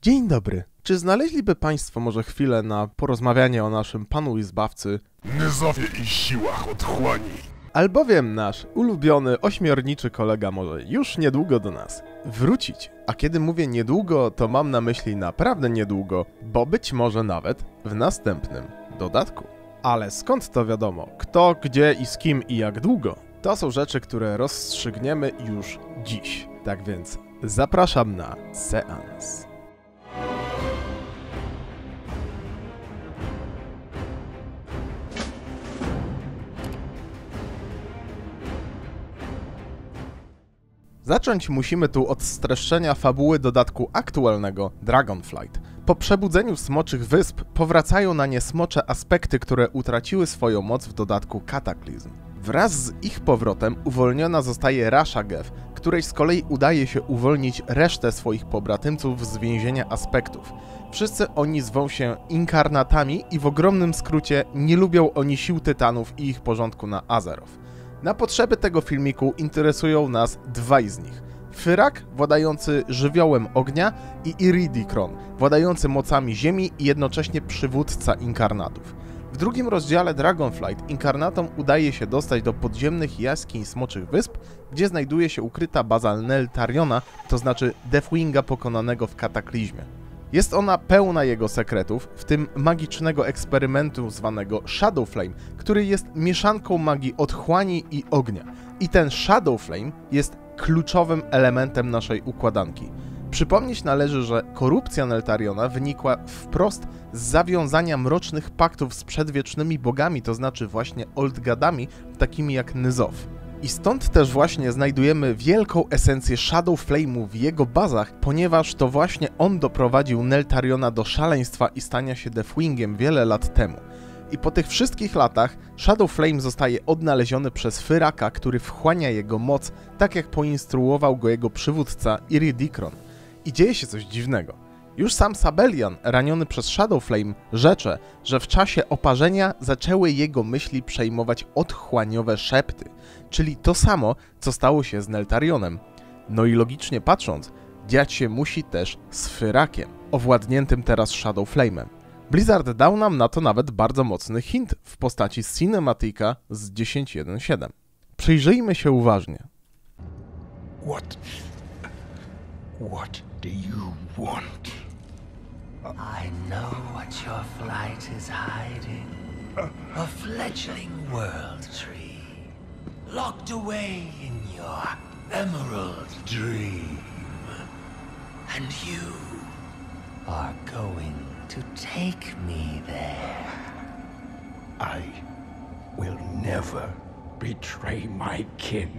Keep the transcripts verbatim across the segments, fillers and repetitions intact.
Dzień dobry. Czy znaleźliby Państwo może chwilę na porozmawianie o naszym Panu i Zbawcy Nyzowie i siłach otchłani? albowiem nasz ulubiony ośmiorniczy kolega może już niedługo do nas wrócić. A kiedy mówię niedługo, to mam na myśli naprawdę niedługo, bo być może nawet w następnym dodatku. Ale skąd to wiadomo? Kto, gdzie i z kim i jak długo? To są rzeczy, które rozstrzygniemy już dziś. Tak więc zapraszam na seans. Zacząć musimy tu od streszczenia fabuły dodatku aktualnego Dragonflight. Po przebudzeniu Smoczych Wysp powracają na nie smocze aspekty, które utraciły swoją moc w dodatku Kataklizm. Wraz z ich powrotem uwolniona zostaje Rasha Geth, której z kolei udaje się uwolnić resztę swoich pobratymców z więzienia aspektów. Wszyscy oni zwą się inkarnatami i w ogromnym skrócie nie lubią oni sił tytanów i ich porządku na Azeroth. Na potrzeby tego filmiku interesują nas dwaj z nich. Fyrak, władający żywiołem ognia, i Iridikron, władający mocami ziemi i jednocześnie przywódca inkarnatów. W drugim rozdziale Dragonflight inkarnatom udaje się dostać do podziemnych jaskiń Smoczych Wysp, gdzie znajduje się ukryta baza Neltariona, to znaczy Deathwinga pokonanego w kataklizmie. Jest ona pełna jego sekretów, w tym magicznego eksperymentu zwanego Shadowflame, który jest mieszanką magii otchłani i ognia. I ten Shadowflame jest kluczowym elementem naszej układanki. Przypomnieć należy, że korupcja Neltariona wynikła wprost z zawiązania mrocznych paktów z przedwiecznymi bogami, to znaczy właśnie Oldgadami, takimi jak Nyzow. I stąd też właśnie znajdujemy wielką esencję Shadowflame'u w jego bazach, ponieważ to właśnie on doprowadził Neltariona do szaleństwa i stania się Deathwingiem wiele lat temu. I po tych wszystkich latach Shadowflame zostaje odnaleziony przez Fyraka, który wchłania jego moc, tak jak poinstruował go jego przywódca Iridikron. I dzieje się coś dziwnego. Już sam Sabellian, raniony przez Shadowflame, rzecze, że w czasie oparzenia zaczęły jego myśli przejmować otchłaniowe szepty, czyli to samo, co stało się z Neltarionem. No i logicznie patrząc, dziać się musi też z Fyrakiem, owładniętym teraz Shadowflame'em. Blizzard dał nam na to nawet bardzo mocny hint w postaci cinematika z dziesięć jeden siedem. Przyjrzyjmy się uważnie. What? What do you want? I know what your flight is hiding. A fledgling world tree, locked away in your emerald dream. And you are going to take me there. I will never betray my kin.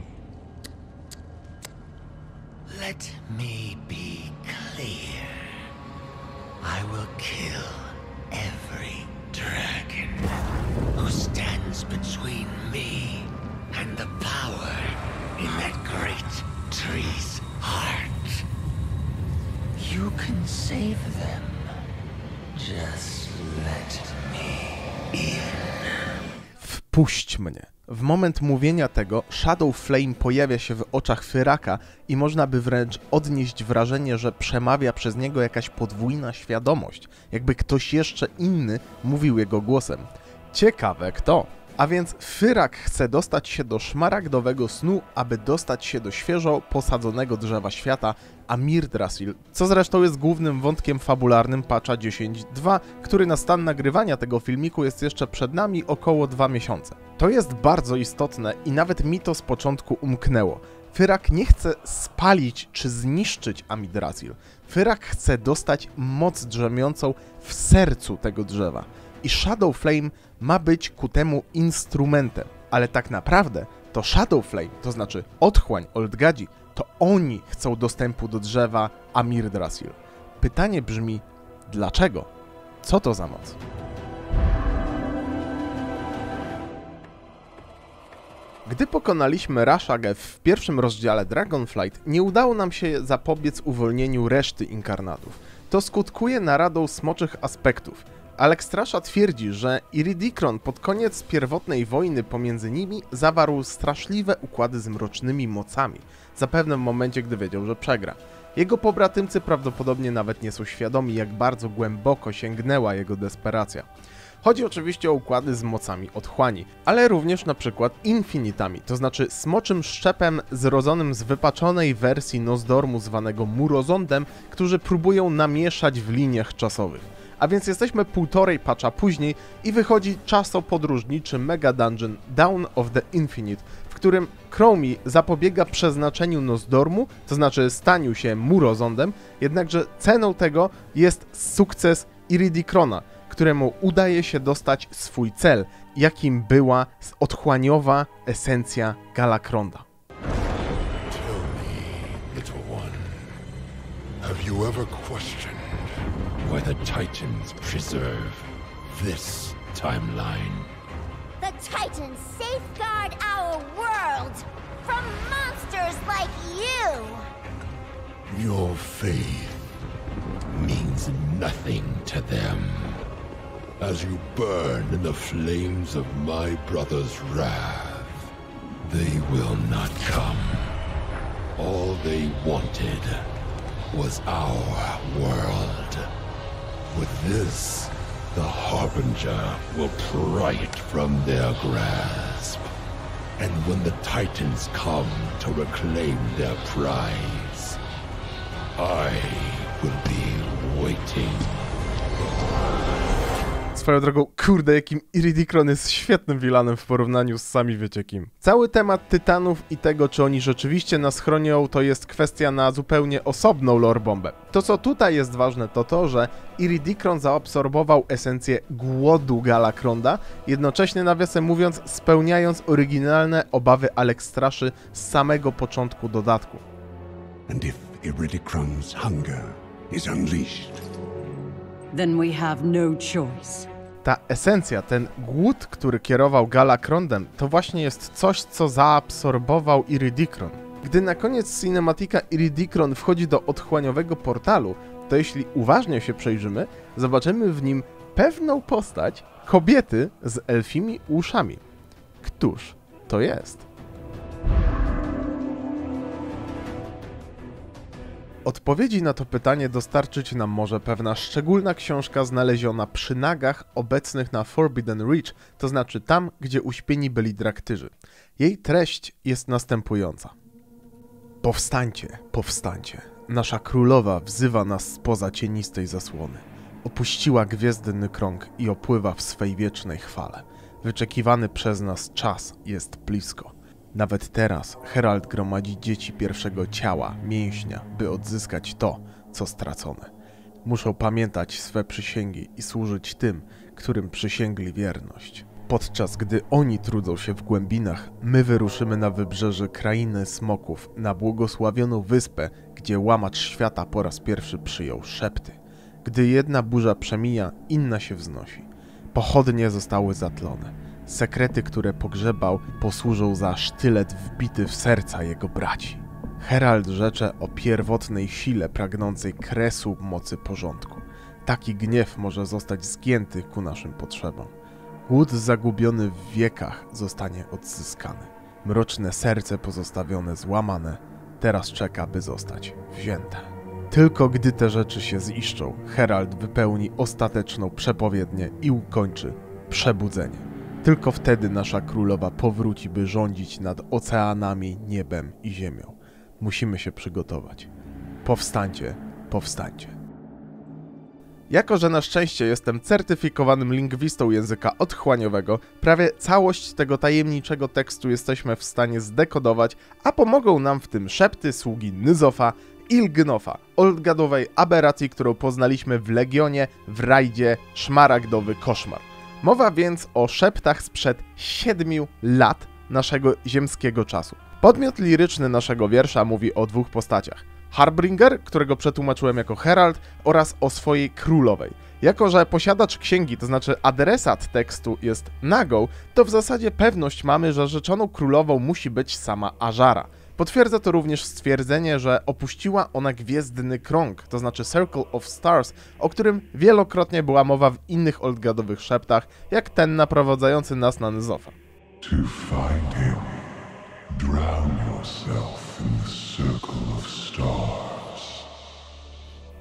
Let me be clear. I will kill every dragon who stands between me and the power in that great tree's heart. You can save them. Just let me in. Wpuść mnie. W moment mówienia tego Shadowflame pojawia się w oczach Fyraka i można by wręcz odnieść wrażenie, że przemawia przez niego jakaś podwójna świadomość, jakby ktoś jeszcze inny mówił jego głosem. Ciekawe kto. A więc Fyrak chce dostać się do szmaragdowego snu, aby dostać się do świeżo posadzonego drzewa świata Amirdrasil, co zresztą jest głównym wątkiem fabularnym patcha dziesięć dwa, który na stan nagrywania tego filmiku jest jeszcze przed nami około dwa miesiące. To jest bardzo istotne i nawet mi to z początku umknęło. Fyrak nie chce spalić czy zniszczyć Amirdrasil. Fyrak chce dostać moc drzemiącą w sercu tego drzewa. I Shadowflame ma być ku temu instrumentem, ale tak naprawdę to Shadowflame, to znaczy otchłań Oldgadzi, to oni chcą dostępu do drzewa Amirdrasil. Pytanie brzmi, dlaczego? Co to za moc? Gdy pokonaliśmy Rasha Geth w pierwszym rozdziale Dragonflight, nie udało nam się zapobiec uwolnieniu reszty inkarnatów. To skutkuje naradą smoczych aspektów. Alekstrasza twierdzi, że Iridikron pod koniec pierwotnej wojny pomiędzy nimi zawarł straszliwe układy z mrocznymi mocami, zapewne w momencie, gdy wiedział, że przegra. Jego pobratymcy prawdopodobnie nawet nie są świadomi, jak bardzo głęboko sięgnęła jego desperacja. Chodzi oczywiście o układy z mocami otchłani, ale również na przykład infinitami, to znaczy smoczym szczepem zrodzonym z wypaczonej wersji Nozdormu zwanego Murozondem, którzy próbują namieszać w liniach czasowych. A więc jesteśmy półtorej patcha później i wychodzi czasopodróżniczy Mega Dungeon Dawn of the Infinite, w którym Chromie zapobiega przeznaczeniu Nozdormu, to znaczy staniu się Murozondem, jednakże ceną tego jest sukces Iridicrona, któremu udaje się dostać swój cel, jakim była otchłaniowa esencja Galakronda. Tell me, little one, have you ever questioned why the Titans preserve this timeline? The Titans safeguard our world from monsters like you! Your faith means nothing to them. As you burn in the flames of my brother's wrath, they will not come. All they wanted was our world. With this, the Harbinger will pry it from their grasp. And when the Titans come to reclaim their prize, I will be waiting. Swoją drogą, kurde, jakim Iridicron jest świetnym vilanem w porównaniu z sami wiecie kim. Cały temat Tytanów i tego, czy oni rzeczywiście nas chronią, to jest kwestia na zupełnie osobną lore-bombę. To, co tutaj jest ważne, to to, że Iridicron zaabsorbował esencję głodu Galakronda, jednocześnie, nawiasem mówiąc, spełniając oryginalne obawy Alexstrashy z samego początku dodatku. And if Iridicron's hunger is unleashed, then we have no choice. Ta esencja, ten głód, który kierował Galakrondem, to właśnie jest coś, co zaabsorbował Iridicron. Gdy na koniec cinematika Iridicron wchodzi do otchłaniowego portalu, to jeśli uważnie się przejrzymy, zobaczymy w nim pewną postać kobiety z elfimi uszami. Któż to jest? Odpowiedzi na to pytanie dostarczyć nam może pewna szczególna książka znaleziona przy nagach obecnych na Forbidden Reach, to znaczy tam, gdzie uśpieni byli draktyrzy. Jej treść jest następująca. Powstańcie, powstańcie. Nasza królowa wzywa nas spoza cienistej zasłony. Opuściła gwiezdny krąg i opływa w swej wiecznej chwale. Wyczekiwany przez nas czas jest blisko. Nawet teraz Herald gromadzi dzieci pierwszego ciała, mięśnia, by odzyskać to, co stracone. Muszą pamiętać swe przysięgi i służyć tym, którym przysięgli wierność. Podczas gdy oni trudzą się w głębinach, my wyruszymy na wybrzeże krainy smoków, na błogosławioną wyspę, gdzie łamacz świata po raz pierwszy przyjął szepty. Gdy jedna burza przemija, inna się wznosi. Pochodnie zostały zatlone. Sekrety, które pogrzebał, posłużą za sztylet wbity w serca jego braci. Herald rzecze o pierwotnej sile pragnącej kresu mocy porządku. Taki gniew może zostać zgięty ku naszym potrzebom. Głód zagubiony w wiekach zostanie odzyskany. Mroczne serce pozostawione złamane, teraz czeka, by zostać wzięte. Tylko gdy te rzeczy się ziszczą, Herald wypełni ostateczną przepowiednię i ukończy przebudzenie. Tylko wtedy nasza królowa powróci, by rządzić nad oceanami, niebem i ziemią. Musimy się przygotować. Powstańcie, powstańcie. Jako że na szczęście jestem certyfikowanym lingwistą języka otchłaniowego, prawie całość tego tajemniczego tekstu jesteśmy w stanie zdekodować, a pomogą nam w tym szepty sługi Nyzofa, Ilgnofa, oldgadowej aberracji, którą poznaliśmy w Legionie, w rajdzie Szmaragdowy Koszmar. Mowa więc o szeptach sprzed siedmiu lat naszego ziemskiego czasu. Podmiot liryczny naszego wiersza mówi o dwóch postaciach. Harbinger, którego przetłumaczyłem jako Herald, oraz o swojej królowej. Jako że posiadacz księgi, to znaczy adresat tekstu jest Nagą, to w zasadzie pewność mamy, że rzeczoną królową musi być sama Azshara. Potwierdza to również stwierdzenie, że opuściła ona gwiezdny krąg, to znaczy Circle of Stars, o którym wielokrotnie była mowa w innych oldgadowych szeptach, jak ten naprowadzający nas na Nyzofa. to find him, drown yourself in the circle of stars.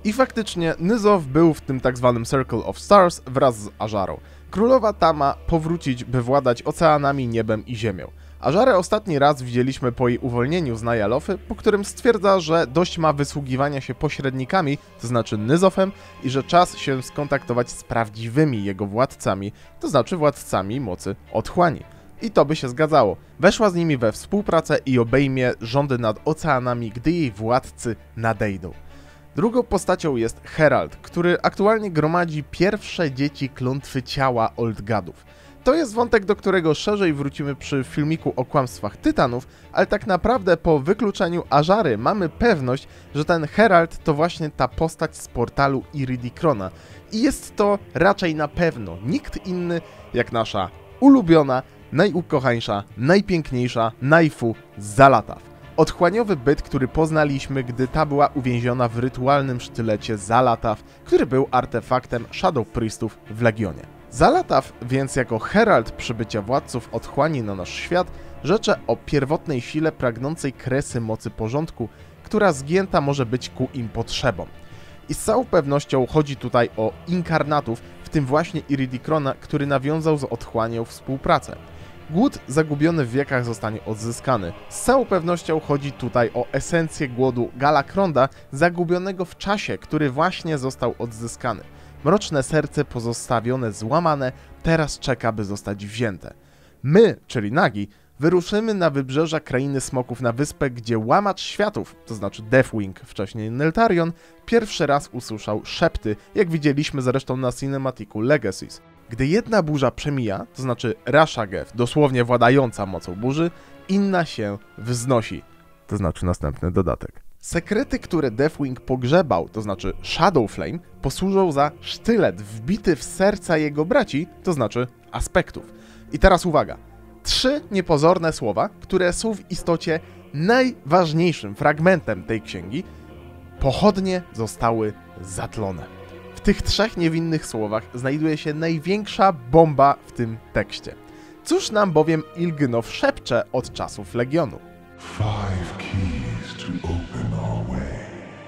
I faktycznie Nyzoth był w tym tak zwanym Circle of Stars wraz z Azharą. Królowa ta ma powrócić, by władać oceanami, niebem i ziemią. Azharę ostatni raz widzieliśmy po jej uwolnieniu z Nyalofy, po którym stwierdza, że dość ma wysługiwania się pośrednikami, to znaczy Nyzothem, i że czas się skontaktować z prawdziwymi jego władcami, to znaczy władcami mocy otchłani. I to by się zgadzało. Weszła z nimi we współpracę i obejmie rządy nad oceanami, gdy jej władcy nadejdą. Drugą postacią jest Herald, który aktualnie gromadzi pierwsze dzieci klątwy ciała Old Godów. To jest wątek, do którego szerzej wrócimy przy filmiku o kłamstwach Tytanów, ale tak naprawdę po wykluczeniu Azhary mamy pewność, że ten Herald to właśnie ta postać z portalu Iridicrona. I jest to raczej na pewno nikt inny jak nasza ulubiona, najukochańsza, najpiękniejsza Naifu Zalatath. Otchłaniowy byt, który poznaliśmy, gdy ta była uwięziona w rytualnym sztylecie Zalatath, który był artefaktem Shadow Priestów w Legionie. Zalatath więc jako herald przybycia władców otchłani na nasz świat rzecze o pierwotnej sile pragnącej kresy mocy porządku, która zgięta może być ku im potrzebom. I z całą pewnością chodzi tutaj o inkarnatów, w tym właśnie Iridicrona, który nawiązał z otchłanią współpracę. Głód zagubiony w wiekach zostanie odzyskany. Z całą pewnością chodzi tutaj o esencję głodu Galakronda, zagubionego w czasie, który właśnie został odzyskany. Mroczne serce pozostawione złamane teraz czeka, by zostać wzięte. My, czyli Nagi, wyruszymy na wybrzeża Krainy Smoków na wyspę, gdzie Łamacz Światów, to znaczy Deathwing, wcześniej Neltarion, pierwszy raz usłyszał szepty, jak widzieliśmy zresztą na cinematiku Legacies. Gdy jedna burza przemija, to znaczy Rashageth, dosłownie władająca mocą burzy, inna się wznosi, to znaczy następny dodatek. Sekrety, które Deathwing pogrzebał, to znaczy Shadowflame, posłużą za sztylet wbity w serca jego braci, to znaczy aspektów. I teraz uwaga, trzy niepozorne słowa, które są w istocie najważniejszym fragmentem tej księgi, pochodnie zostały zatlone. W tych trzech niewinnych słowach znajduje się największa bomba w tym tekście. Cóż nam bowiem Il'gynoth szepcze od czasów Legionu? Five keys to open our way.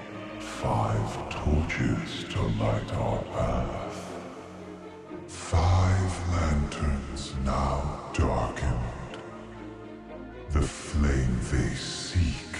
Five torches to light our path. Five lanterns now darkened. The flame they seek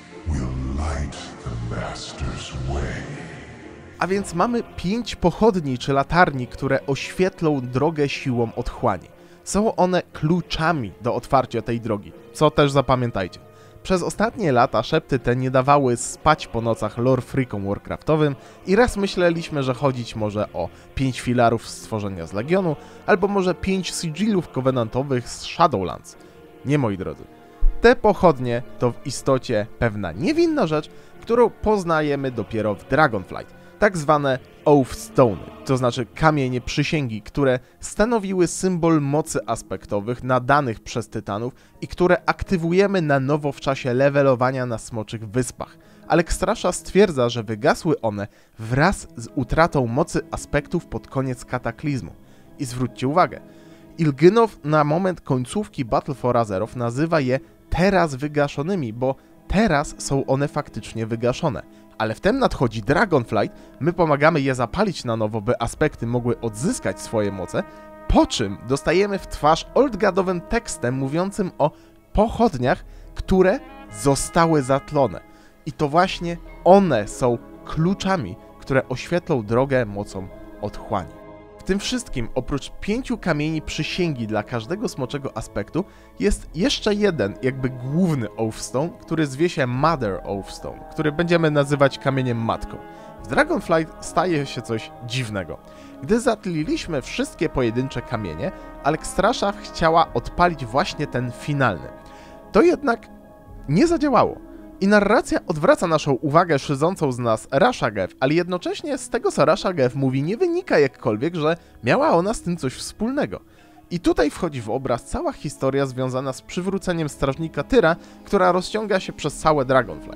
will light the Master's way. A więc mamy pięć pochodni czy latarni, które oświetlą drogę siłą otchłani. Są one kluczami do otwarcia tej drogi, co też zapamiętajcie. Przez ostatnie lata szepty te nie dawały spać po nocach lore freakom warcraftowym i raz myśleliśmy, że chodzić może o pięć filarów stworzenia z Legionu, albo może pięć sigillów covenantowych z Shadowlands. Nie, moi drodzy. Te pochodnie to w istocie pewna niewinna rzecz, którą poznajemy dopiero w Dragonflight. Tak zwane Oathstone, to znaczy kamienie przysięgi, które stanowiły symbol mocy aspektowych nadanych przez Tytanów i które aktywujemy na nowo w czasie levelowania na Smoczych Wyspach. Alekstrasza stwierdza, że wygasły one wraz z utratą mocy aspektów pod koniec kataklizmu. I zwróćcie uwagę, Il'gynoth na moment końcówki Battle for Azeroth nazywa je teraz wygaszonymi, bo teraz są one faktycznie wygaszone. Ale wtem nadchodzi Dragonflight, my pomagamy je zapalić na nowo, by aspekty mogły odzyskać swoje moce, po czym dostajemy w twarz oldgadowym tekstem mówiącym o pochodniach, które zostały zatlone. I to właśnie one są kluczami, które oświetlą drogę mocą otchłani. W tym wszystkim, oprócz pięciu kamieni przysięgi dla każdego smoczego aspektu, jest jeszcze jeden, jakby główny Oathstone, który zwie się Mother Oathstone, który będziemy nazywać kamieniem matką. W Dragonflight staje się coś dziwnego. Gdy zatliliśmy wszystkie pojedyncze kamienie, Alekstrasza chciała odpalić właśnie ten finalny. To jednak nie zadziałało. I narracja odwraca naszą uwagę szydzącą z nas Rashageth, ale jednocześnie z tego, co Rashageth mówi, nie wynika jakkolwiek, że miała ona z tym coś wspólnego. I tutaj wchodzi w obraz cała historia związana z przywróceniem Strażnika Tyra, która rozciąga się przez całe Dragonflight.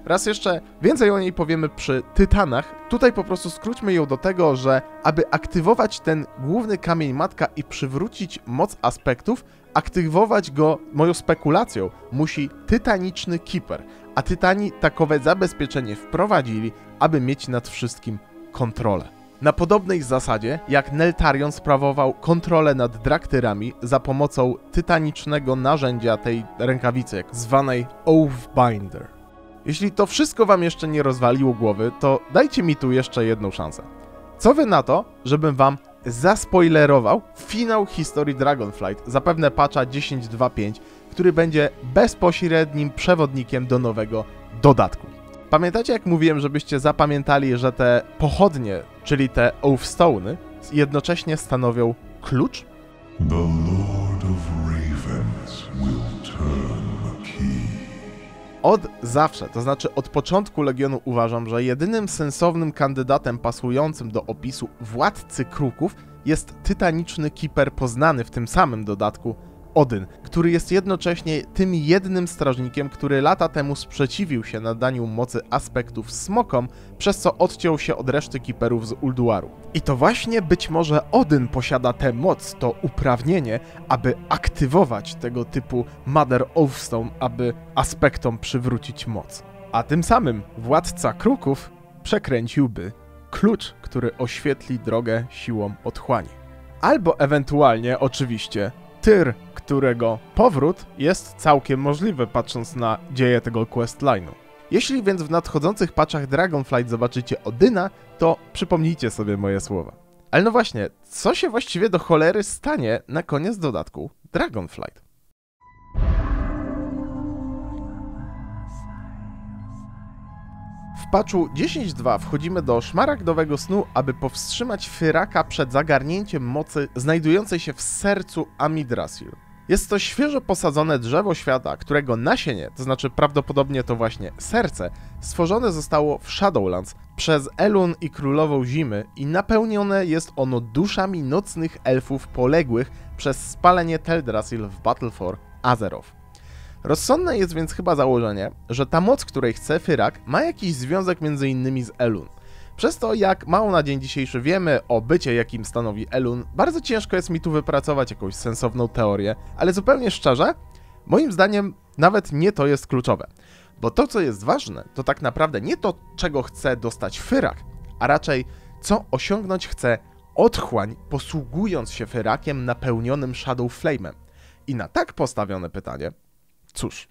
Raz jeszcze więcej o niej powiemy przy Tytanach. Tutaj po prostu skróćmy ją do tego, że aby aktywować ten główny kamień matka i przywrócić moc aspektów, aktywować go, moją spekulacją, musi tytaniczny Keeper, a Tytani takowe zabezpieczenie wprowadzili, aby mieć nad wszystkim kontrolę. Na podobnej zasadzie, jak Neltarion sprawował kontrolę nad Draktyrami za pomocą tytanicznego narzędzia tej rękawicy, zwanej Oathbinder. Jeśli to wszystko wam jeszcze nie rozwaliło głowy, to dajcie mi tu jeszcze jedną szansę. Co wy na to, żebym wam zaspoilerował finał historii Dragonflight, zapewne patcha dziesięć dwa pięć, który będzie bezpośrednim przewodnikiem do nowego dodatku. Pamiętacie, jak mówiłem, żebyście zapamiętali, że te pochodnie, czyli te Oathstone'y, jednocześnie stanowią klucz? The Lord of Ravens will turn the key. Od zawsze, to znaczy od początku Legionu uważam, że jedynym sensownym kandydatem pasującym do opisu Władcy Kruków jest tytaniczny Keeper poznany w tym samym dodatku Odyn, który jest jednocześnie tym jednym strażnikiem, który lata temu sprzeciwił się nadaniu mocy aspektów smokom, przez co odciął się od reszty Keeperów z Ulduaru. I to właśnie być może Odyn posiada tę moc, to uprawnienie, aby aktywować tego typu Mother Oathstone, aby aspektom przywrócić moc. A tym samym Władca Kruków przekręciłby klucz, który oświetli drogę siłom otchłani. Albo ewentualnie, oczywiście, Tyr, którego powrót jest całkiem możliwy, patrząc na dzieje tego questline'u. Jeśli więc w nadchodzących patchach Dragonflight zobaczycie Odyna, to przypomnijcie sobie moje słowa. Ale no właśnie, co się właściwie do cholery stanie na koniec dodatku Dragonflight? W patchu dziesięć dwa wchodzimy do szmaragdowego snu, aby powstrzymać Fyraka przed zagarnięciem mocy znajdującej się w sercu Amidrasil. Jest to świeżo posadzone drzewo świata, którego nasienie, to znaczy prawdopodobnie to właśnie serce, stworzone zostało w Shadowlands przez Elun i Królową Zimy i napełnione jest ono duszami nocnych elfów poległych przez spalenie Teldrassil w Battle for Azeroth. Rozsądne jest więc chyba założenie, że ta moc, której chce Fyrak, ma jakiś związek między innymi z Elun. Przez to, jak mało na dzień dzisiejszy wiemy o bycie, jakim stanowi Elun, bardzo ciężko jest mi tu wypracować jakąś sensowną teorię, ale zupełnie szczerze, moim zdaniem nawet nie to jest kluczowe. Bo to, co jest ważne, to tak naprawdę nie to, czego chce dostać Fyrak, a raczej co osiągnąć chce otchłań, posługując się Fyrakiem napełnionym Shadow Flame'em. I na tak postawione pytanie, cóż.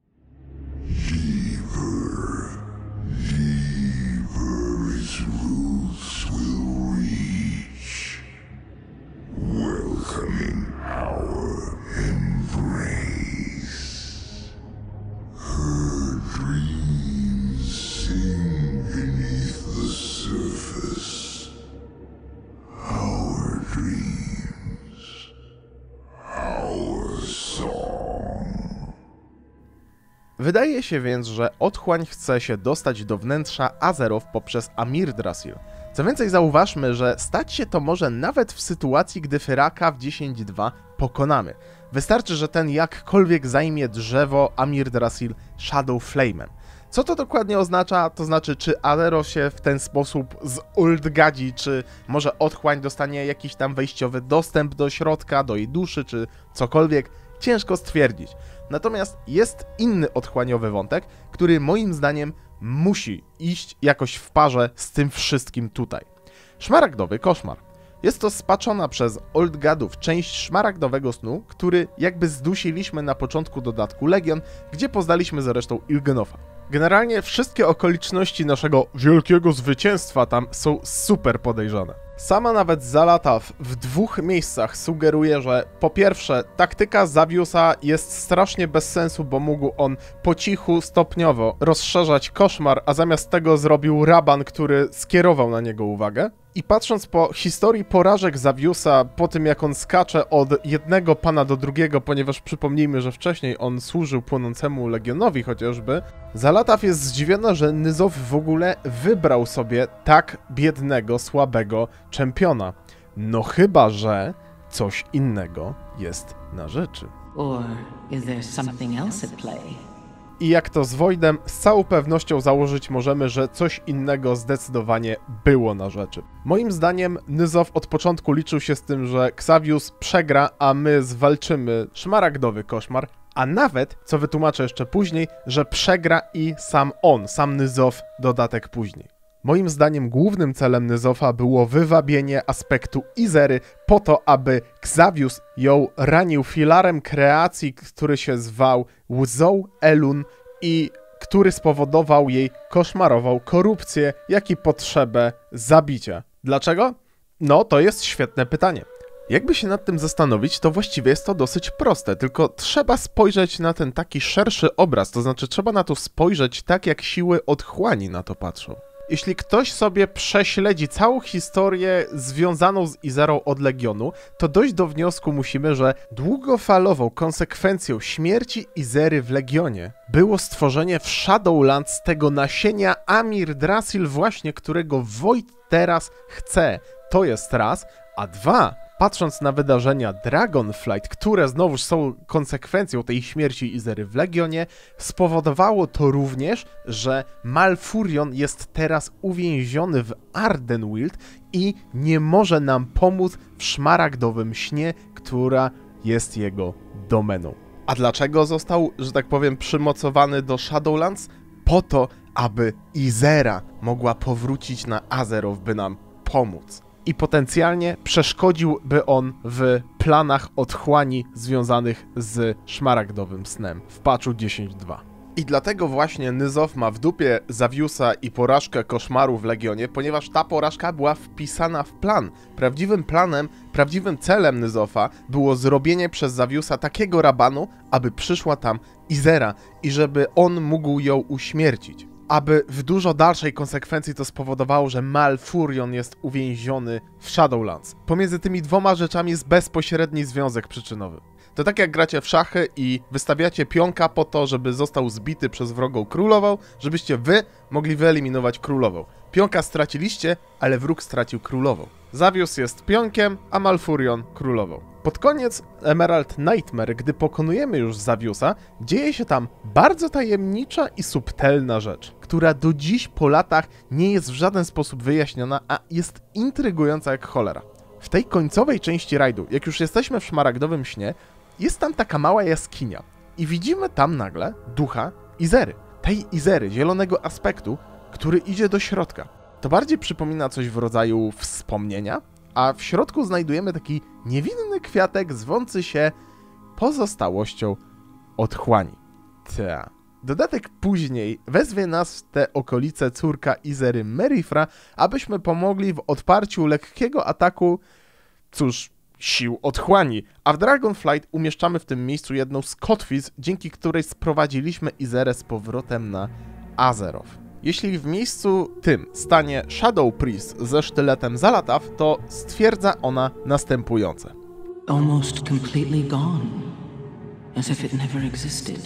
Welcoming our embrace. Her dreams sing beneath the surface. Our dreams. Our song. Wydaje się więc, że otchłań chce się dostać do wnętrza Azeroth poprzez Amirdrassil. Co więcej, zauważmy, że stać się to może nawet w sytuacji, gdy Fyraka w dziesięć dwa pokonamy. Wystarczy, że ten jakkolwiek zajmie drzewo Amirdrassil Shadow Flame'em. Co to dokładnie oznacza? To znaczy, czy Azeroth się w ten sposób zoldgadzi, czy może otchłań dostanie jakiś tam wejściowy dostęp do środka, do jej duszy, czy cokolwiek? Ciężko stwierdzić. Natomiast jest inny otchłaniowy wątek, który moim zdaniem musi iść jakoś w parze z tym wszystkim tutaj. Szmaragdowy koszmar. Jest to spaczona przez Oldgadów część szmaragdowego snu, który jakby zdusiliśmy na początku dodatku Legion, gdzie poznaliśmy zresztą Ilgenotha. Generalnie wszystkie okoliczności naszego wielkiego zwycięstwa tam są super podejrzane. Sama nawet Zalata w dwóch miejscach sugeruje, że po pierwsze taktyka Zawiusa jest strasznie bez sensu, bo mógł on po cichu, stopniowo rozszerzać koszmar, a zamiast tego zrobił Raban, który skierował na niego uwagę. I patrząc po historii porażek Zawiusa, po tym jak on skacze od jednego pana do drugiego, ponieważ przypomnijmy, że wcześniej on służył płonącemu Legionowi chociażby, Zalataw jest zdziwiona, że Nyzow w ogóle wybrał sobie tak biednego, słabego czempiona. No chyba, że coś innego jest na rzeczy. Or is there something else at play? I jak to z Voidem, z całą pewnością założyć możemy, że coś innego zdecydowanie było na rzeczy. Moim zdaniem Nyzoth od początku liczył się z tym, że Xavius przegra, a my zwalczymy szmaragdowy koszmar, a nawet, co wytłumaczę jeszcze później, że przegra i sam on, sam Nyzoth, dodatek później. Moim zdaniem głównym celem Nyzotha było wywabienie aspektu Izery po to, aby Xavius ją ranił filarem kreacji, który się zwał Łzą Elun i który spowodował jej koszmarową korupcję, jak i potrzebę zabicia. Dlaczego? No, to jest świetne pytanie. Jakby się nad tym zastanowić, to właściwie jest to dosyć proste, tylko trzeba spojrzeć na ten taki szerszy obraz, to znaczy trzeba na to spojrzeć tak, jak siły otchłani na to patrzą. Jeśli ktoś sobie prześledzi całą historię związaną z Izerą od Legionu, to dojść do wniosku musimy, że długofalową konsekwencją śmierci Izery w Legionie było stworzenie w Shadowlands tego nasienia Amyr-Drasil właśnie, którego Void teraz chce. To jest raz, a dwa... Patrząc na wydarzenia Dragonflight, które znowuż są konsekwencją tej śmierci Izery w Legionie, spowodowało to również, że Malfurion jest teraz uwięziony w Ardenweald i nie może nam pomóc w szmaragdowym śnie, która jest jego domeną. A dlaczego został, że tak powiem, przymocowany do Shadowlands? Po to, aby Izera mogła powrócić na Azeroth, by nam pomóc. I potencjalnie przeszkodziłby on w planach otchłani związanych z szmaragdowym snem w patchu dziesięć dwa. I dlatego właśnie Nyzoth ma w dupie Zawiusa i porażkę koszmaru w Legionie, ponieważ ta porażka była wpisana w plan. Prawdziwym planem, prawdziwym celem Nyzotha było zrobienie przez Zawiusa takiego rabanu, aby przyszła tam Izera i żeby on mógł ją uśmiercić. Aby w dużo dalszej konsekwencji to spowodowało, że Malfurion jest uwięziony w Shadowlands. Pomiędzy tymi dwoma rzeczami jest bezpośredni związek przyczynowy. To tak jak gracie w szachy i wystawiacie pionka po to, żeby został zbity przez wrogą królową, żebyście wy mogli wyeliminować królową. Pionka straciliście, ale wróg stracił królową. Zawius jest pionkiem, a Malfurion królową. Pod koniec Emerald Nightmare, gdy pokonujemy już Zawiusa, dzieje się tam bardzo tajemnicza i subtelna rzecz, która do dziś po latach nie jest w żaden sposób wyjaśniona, a jest intrygująca jak cholera. W tej końcowej części rajdu, jak już jesteśmy w szmaragdowym śnie, jest tam taka mała jaskinia i widzimy tam nagle ducha Izery. Tej Izery, zielonego aspektu, który idzie do środka. To bardziej przypomina coś w rodzaju wspomnienia, a w środku znajdujemy taki niewinny kwiatek zwący się pozostałością otchłani. Ta. Dodatek później wezwie nas w te okolice córka Izery Merifra, abyśmy pomogli w odparciu lekkiego ataku, cóż, sił otchłani, a w Dragonflight umieszczamy w tym miejscu jedną z kotwic, dzięki której sprowadziliśmy Izerę z powrotem na Azeroth. Jeśli w miejscu tym stanie Shadow Priest ze sztyletem Zalataw, to stwierdza ona następujące. Almost completely gone, as if it never existed.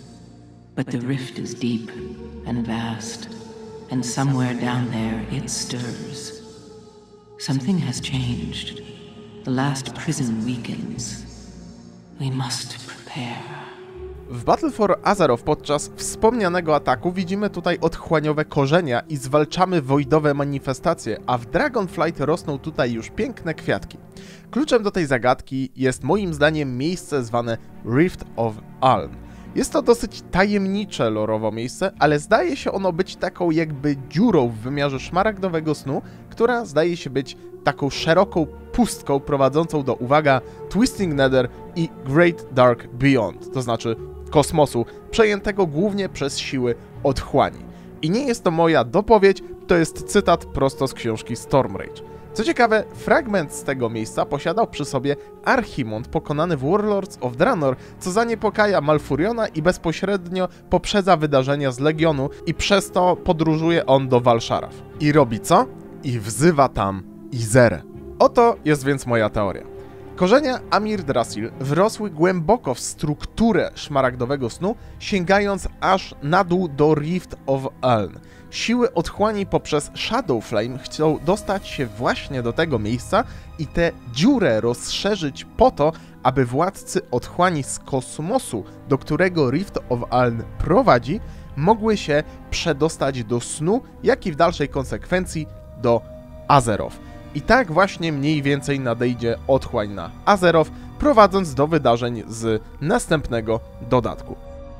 But the rift is deep and vast, and somewhere down there it stirs. Something has changed. The last prison weakens. We must prepare. W Battle for Azeroth podczas wspomnianego ataku widzimy tutaj otchłaniowe korzenia i zwalczamy voidowe manifestacje, a w Dragonflight rosną tutaj już piękne kwiatki. Kluczem do tej zagadki jest moim zdaniem miejsce zwane Rift of Aln. Jest to dosyć tajemnicze lorowo miejsce, ale zdaje się ono być taką jakby dziurą w wymiarze szmaragdowego snu, która zdaje się być taką szeroką pustką prowadzącą do, uwaga, Twisting Nether i Great Dark Beyond, to znaczy kosmosu, przejętego głównie przez siły otchłani. I nie jest to moja dopowiedź, to jest cytat prosto z książki Stormrage. Co ciekawe, fragment z tego miejsca posiadał przy sobie Archimond pokonany w Warlords of Draenor, co zaniepokaja Malfuriona i bezpośrednio poprzedza wydarzenia z Legionu i przez to podróżuje on do Valsharaf. I robi co? I wzywa tam Izerę. Oto jest więc moja teoria. Korzenia Amir-Drasil wrosły głęboko w strukturę szmaragdowego snu, sięgając aż na dół do Rift of Eln. Siły otchłani poprzez Shadow Flame chcą dostać się właśnie do tego miejsca i tę dziurę rozszerzyć po to, aby władcy otchłani z kosmosu, do którego Rift of Eln prowadzi, mogły się przedostać do snu, jak i w dalszej konsekwencji do Azeroth. I tak właśnie mniej więcej nadejdzie otchłań na Azeroth, prowadząc do wydarzeń z następnego dodatku.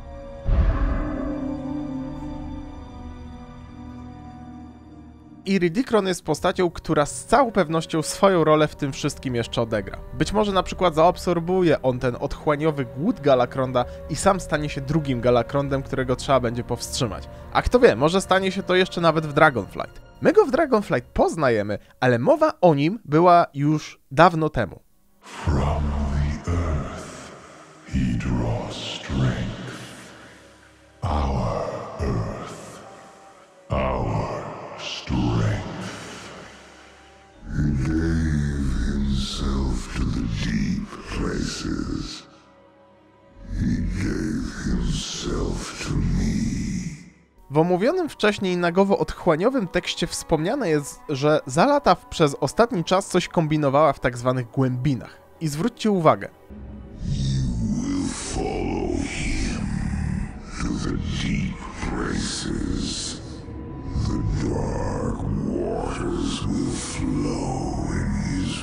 Iridikron jest postacią, która z całą pewnością swoją rolę w tym wszystkim jeszcze odegra. Być może na przykład zaabsorbuje on ten otchłaniowy głód Galakronda i sam stanie się drugim Galakrondem, którego trzeba będzie powstrzymać. A kto wie, może stanie się to jeszcze nawet w Dragonflight. My go w Dragonflight poznajemy, ale mowa o nim była już dawno temu. From the earth he draws strength. Our earth, our strength. He gave himself to the deep places. He gave himself to me. W omówionym wcześniej nagowo-otchłaniowym tekście wspomniane jest, że Zalataw przez ostatni czas coś kombinowała w tak zwanych głębinach. I zwróćcie uwagę. You will follow him to the deep places. The dark waters will flow in his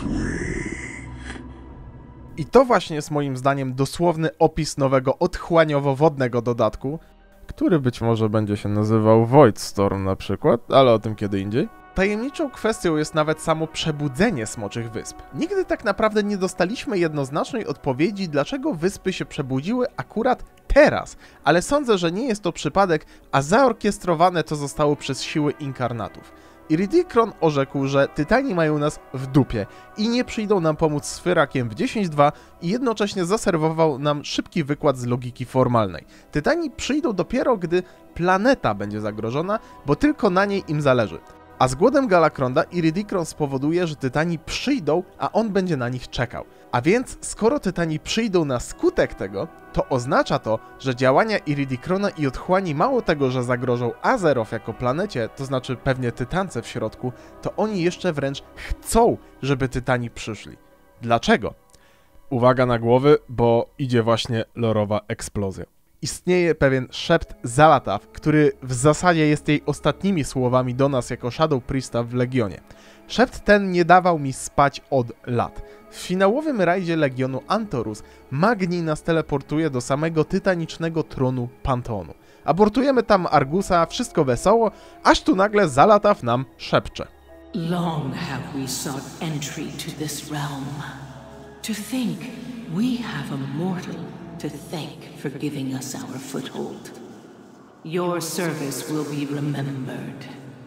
wake. I to właśnie jest moim zdaniem dosłowny opis nowego otchłaniowo-wodnego dodatku, który być może będzie się nazywał Voidstorm na przykład, ale o tym kiedy indziej. Tajemniczą kwestią jest nawet samo przebudzenie Smoczych Wysp. Nigdy tak naprawdę nie dostaliśmy jednoznacznej odpowiedzi, dlaczego wyspy się przebudziły akurat teraz, ale sądzę, że nie jest to przypadek, a zaorkiestrowane to zostało przez siły inkarnatów. Iridikron orzekł, że Tytani mają nas w dupie i nie przyjdą nam pomóc z Fyrakiem w dziesięć dwa i jednocześnie zaserwował nam szybki wykład z logiki formalnej. Tytani przyjdą dopiero, gdy planeta będzie zagrożona, bo tylko na niej im zależy. A z głodem Galakronda Iridikron spowoduje, że Tytani przyjdą, a on będzie na nich czekał. A więc, skoro Tytani przyjdą na skutek tego, to oznacza to, że działania Iridikrona i otchłani mało tego, że zagrożą Azeroth jako planecie, to znaczy pewnie Tytance w środku, to oni jeszcze wręcz chcą, żeby Tytani przyszli. Dlaczego? Uwaga na głowy, bo idzie właśnie lorowa eksplozja. Istnieje pewien szept Zalataw, który w zasadzie jest jej ostatnimi słowami do nas jako Shadow Priesta w Legionie. Szept ten nie dawał mi spać od lat. W finałowym rajdzie Legionu Antorus Magni nas teleportuje do samego tytanicznego tronu Panteonu. Abortujemy tam Argusa, wszystko wesoło, aż tu nagle Zalataw nam szepcze. Long have we sought entry to this realm. To think we have a mortal to thank for giving us our foothold. Your service will be remembered.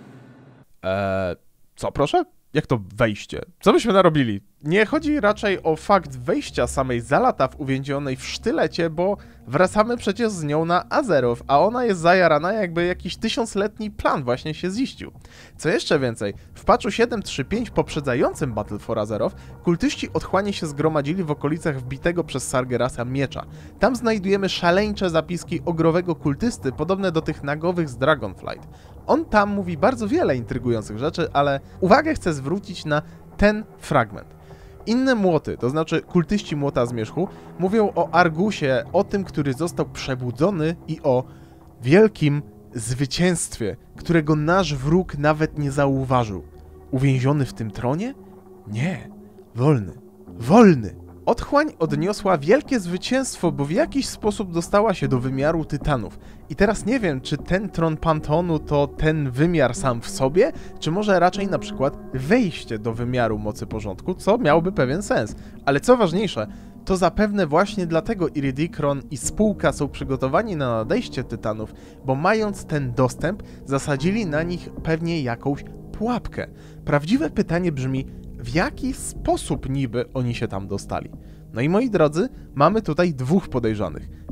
Eee, co proszę? Jak to wejście? Co byśmy narobili? Nie chodzi raczej o fakt wejścia samej Zalataw uwięzionej w sztylecie, bo wracamy przecież z nią na Azeroth, a ona jest zajarana, jakby jakiś tysiącletni plan właśnie się ziścił. Co jeszcze więcej, w patchu siedem trzy pięć poprzedzającym Battle for Azeroth kultyści otchłani się zgromadzili w okolicach wbitego przez Sargerasa miecza. Tam znajdujemy szaleńcze zapiski ogrowego kultysty, podobne do tych nagowych z Dragonflight. On tam mówi bardzo wiele intrygujących rzeczy, ale uwagę chcę zwrócić na ten fragment. Inne młoty, to znaczy kultyści Młota Zmierzchu, mówią o Argusie, o tym, który został przebudzony i o wielkim zwycięstwie, którego nasz wróg nawet nie zauważył. Uwięziony w tym tronie? Nie. Wolny. Wolny. Otchłań odniosła wielkie zwycięstwo, bo w jakiś sposób dostała się do wymiaru Tytanów. I teraz nie wiem, czy ten tron Panteonu to ten wymiar sam w sobie, czy może raczej na przykład wejście do wymiaru mocy porządku, co miałoby pewien sens. Ale co ważniejsze, to zapewne właśnie dlatego Iridikron i spółka są przygotowani na nadejście Tytanów, bo mając ten dostęp, zasadzili na nich pewnie jakąś pułapkę. Prawdziwe pytanie brzmi, w jaki sposób niby oni się tam dostali? No i moi drodzy, mamy tutaj dwóch podejrzanych.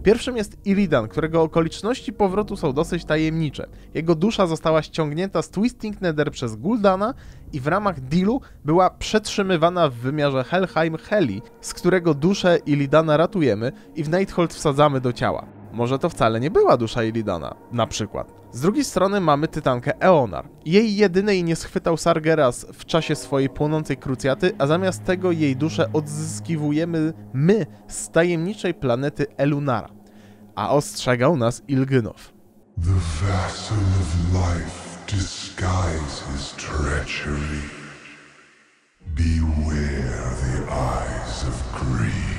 Pierwszym jest Illidan, którego okoliczności powrotu są dosyć tajemnicze. Jego dusza została ściągnięta z Twisting Nether przez Guldana i w ramach dealu była przetrzymywana w wymiarze Helheim Heli, z którego duszę Illidana ratujemy i w Nighthold wsadzamy do ciała. Może to wcale nie była dusza Illidana, na przykład. Z drugiej strony mamy tytankę Eonar. Jej jedynej nie schwytał Sargeras w czasie swojej płonącej krucjaty, a zamiast tego jej duszę odzyskiwujemy my z tajemniczej planety Elunara. A ostrzegał nas Il'gynoth. The vessel of life disguises treachery. Beware the eyes of greed.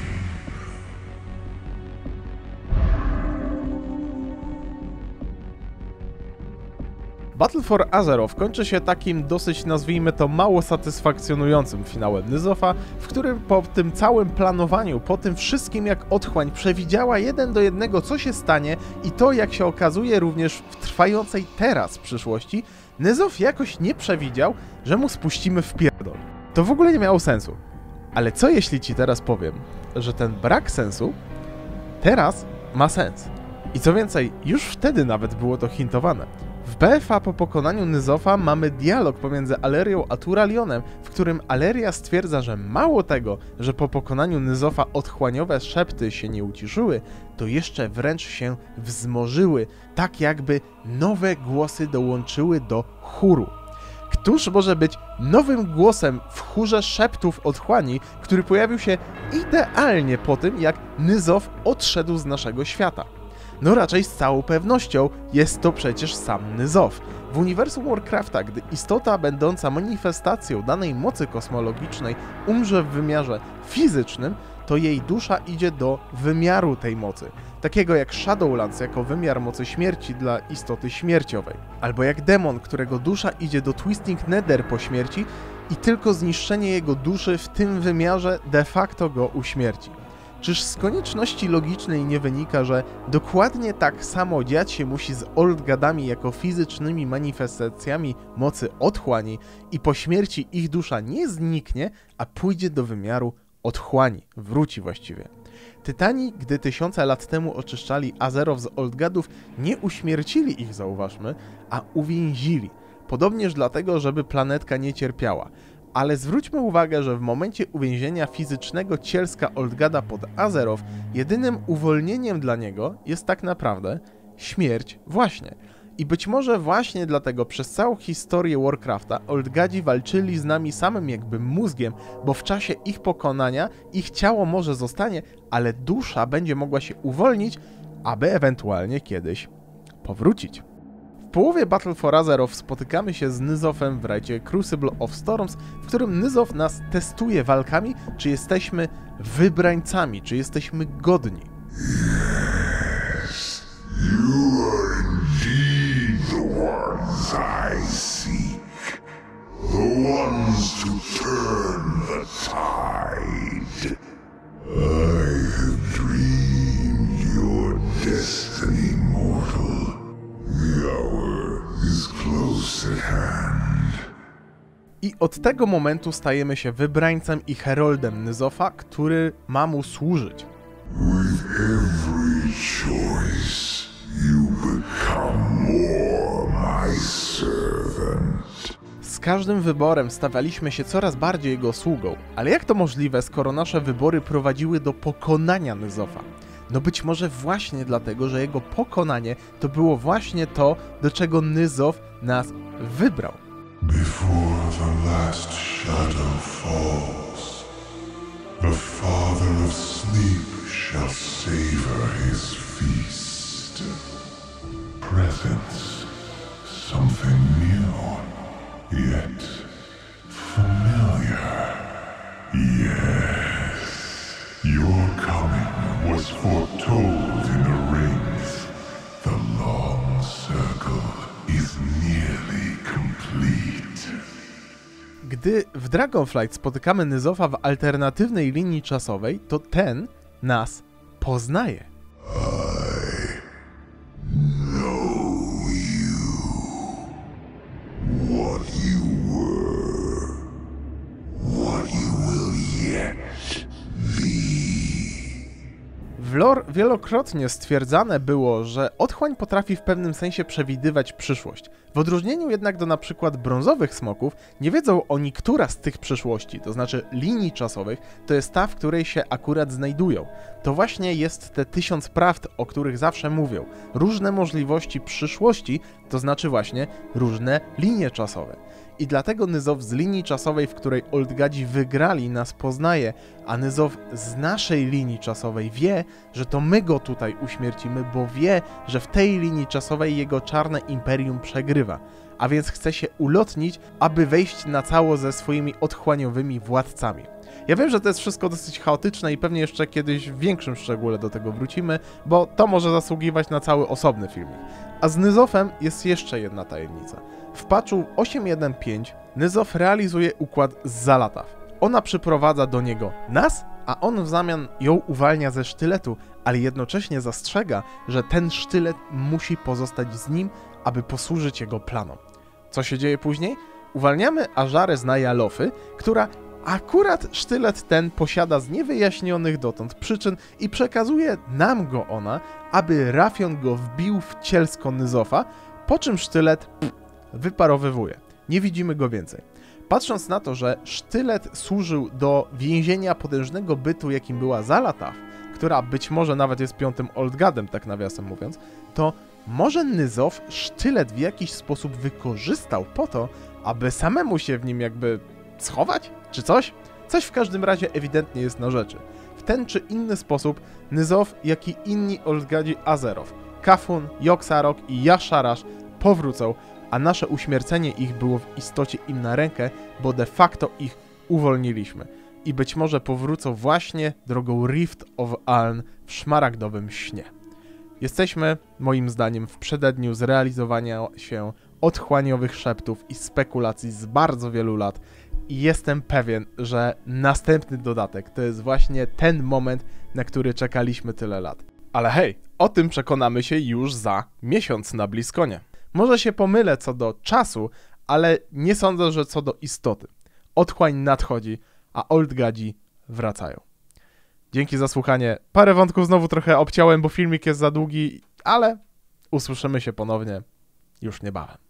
Battle for Azeroth kończy się takim dosyć, nazwijmy to, mało satysfakcjonującym finałem Nyzopha, w którym po tym całym planowaniu, po tym wszystkim jak otchłań przewidziała jeden do jednego co się stanie i to jak się okazuje również w trwającej teraz przyszłości, Nyzoph jakoś nie przewidział, że mu spuścimy w pierdol. To w ogóle nie miało sensu. Ale co jeśli ci teraz powiem, że ten brak sensu teraz ma sens? I co więcej, już wtedy nawet było to hintowane. W B F A po pokonaniu Nyzopha mamy dialog pomiędzy Alerią a Turalionem, w którym Aleria stwierdza, że mało tego, że po pokonaniu Nyzopha otchłaniowe szepty się nie uciszyły, to jeszcze wręcz się wzmożyły, tak jakby nowe głosy dołączyły do chóru. Któż może być nowym głosem w chórze szeptów otchłani, który pojawił się idealnie po tym, jak Nyzoph odszedł z naszego świata? No raczej z całą pewnością jest to przecież sam Nyzoph. W uniwersum Warcrafta, gdy istota będąca manifestacją danej mocy kosmologicznej umrze w wymiarze fizycznym, to jej dusza idzie do wymiaru tej mocy, takiego jak Shadowlands jako wymiar mocy śmierci dla istoty śmierciowej, albo jak demon, którego dusza idzie do Twisting Nether po śmierci i tylko zniszczenie jego duszy w tym wymiarze de facto go uśmierci. Czyż z konieczności logicznej nie wynika, że dokładnie tak samo dziać się musi z Olgadami jako fizycznymi manifestacjami mocy otchłani i po śmierci ich dusza nie zniknie, a pójdzie do wymiaru otchłani, wróci właściwie. Tytani, gdy tysiące lat temu oczyszczali Azeroth z Olgadów, nie uśmiercili ich, zauważmy, a uwięzili. Podobnież dlatego, żeby planetka nie cierpiała. Ale zwróćmy uwagę, że w momencie uwięzienia fizycznego cielska Olgada pod Azeroth, jedynym uwolnieniem dla niego jest tak naprawdę śmierć właśnie. I być może właśnie dlatego przez całą historię Warcrafta Olgadzi walczyli z nami samym jakby mózgiem, bo w czasie ich pokonania ich ciało może zostanie, ale dusza będzie mogła się uwolnić, aby ewentualnie kiedyś powrócić. W połowie Battle for Azeroth spotykamy się z Nyzophem w rajdzie Crucible of Storms, w którym Nyzoph nas testuje walkami, czy jesteśmy wybrańcami, czy jesteśmy godni. Yes, you are indeed the ones I seek. The ones to turn the tide. I have dreamed your destiny, mortal. The hour is close at hand. I od tego momentu stajemy się wybrańcem i heroldem Nyzopha, który ma mu służyć. With every choice, you become more my servant. Z każdym wyborem stawialiśmy się coraz bardziej jego sługą. Ale jak to możliwe, skoro nasze wybory prowadziły do pokonania Nyzopha? No być może właśnie dlatego, że jego pokonanie to było właśnie to, do czego Nyzoph nas wybrał. Before the last shadow falls, the father of sleep shall savor his feast. Presence, something new, yet familiar. Yes, your coming was foretold in the rings. The long circle is nearly complete. Gdy w Dragonflight spotykamy Nyzopha w alternatywnej linii czasowej, to ten nas poznaje. I know you. What you were. What you will yet be. W W lore wielokrotnie stwierdzane było, że otchłań potrafi w pewnym sensie przewidywać przyszłość. W odróżnieniu jednak do na przykład brązowych smoków, nie wiedzą oni, która z tych przyszłości, to znaczy linii czasowych, to jest ta, w której się akurat znajdują. To właśnie jest te tysiąc prawd, o których zawsze mówią. Różne możliwości przyszłości, to znaczy właśnie różne linie czasowe. I dlatego Nyzow z linii czasowej, w której Oldgadzi wygrali, nas poznaje, a Nyzow z naszej linii czasowej wie, że to my go tutaj uśmiercimy, bo wie, że w tej linii czasowej jego czarne imperium przegrywa. A więc chce się ulotnić, aby wejść na cało ze swoimi otchłaniowymi władcami. Ja wiem, że to jest wszystko dosyć chaotyczne i pewnie jeszcze kiedyś w większym szczególe do tego wrócimy, bo to może zasługiwać na cały osobny filmik. A z Nyzowem jest jeszcze jedna tajemnica. W patchu osiem jeden pięć Nyzow realizuje układ z Zalataw. Ona przyprowadza do niego nas, a on w zamian ją uwalnia ze sztyletu, ale jednocześnie zastrzega, że ten sztylet musi pozostać z nim, aby posłużyć jego planom. Co się dzieje później? Uwalniamy Azarę z Nyalofy, która akurat sztylet ten posiada z niewyjaśnionych dotąd przyczyn i przekazuje nam go ona, aby Rafion go wbił w cielsko Nyzowa, po czym sztylet pff, wyparowywuje. Nie widzimy go więcej. Patrząc na to, że sztylet służył do więzienia potężnego bytu, jakim była Zalataw, która być może nawet jest piątym Oldgadem, tak nawiasem mówiąc, to może Nyzow sztylet w jakiś sposób wykorzystał po to, aby samemu się w nim jakby schować? Czy coś? Coś w każdym razie ewidentnie jest na rzeczy. W ten czy inny sposób Nyzow, jak i inni Oldgadzi Azeroth, Kafun, Yogg-Saroch i Yasharash powrócą, a nasze uśmiercenie ich było w istocie im na rękę, bo de facto ich uwolniliśmy. I być może powrócą właśnie drogą Rift of Aln w szmaragdowym śnie. Jesteśmy, moim zdaniem, w przededniu zrealizowania się otchłaniowych szeptów i spekulacji z bardzo wielu lat i jestem pewien, że następny dodatek to jest właśnie ten moment, na który czekaliśmy tyle lat. Ale hej, o tym przekonamy się już za miesiąc na BlizzConie. Może się pomylę co do czasu, ale nie sądzę, że co do istoty. Otchłań nadchodzi, a Oldgadzi wracają. Dzięki za słuchanie. Parę wątków znowu trochę obciąłem, bo filmik jest za długi, ale usłyszymy się ponownie już niebawem.